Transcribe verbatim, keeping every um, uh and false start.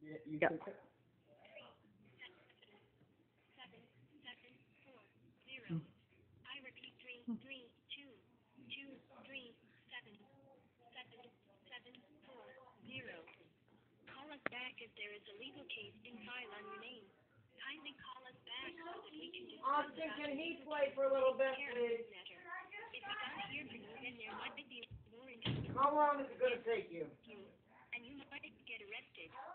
You, you Yep. took it? Seven, seven, four, zero. I repeat three, three, two, two, three, seven, seven, seven, four, zero. Call us back if there is a legal case in file on your name. Kindly call us back so that we can discuss I'm thinking heat wait for a little bit, please. matter. If we don't hear from you, then there might be more interest How long is it gonna take you? in you, and you might get arrested.